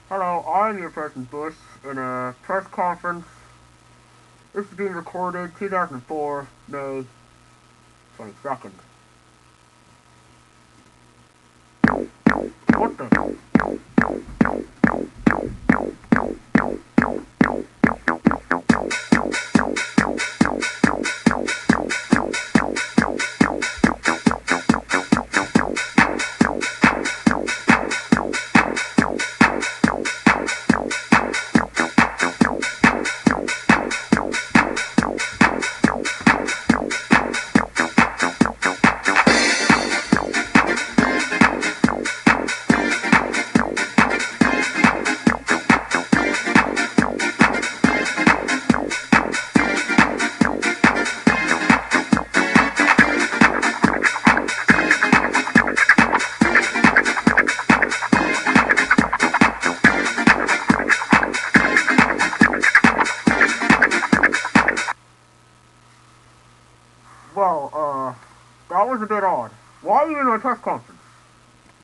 Hello, I'm your President Bush in a press conference. This is being recorded 2004, May 22nd. What the? Well, that was a bit odd. Why are you in a press conference?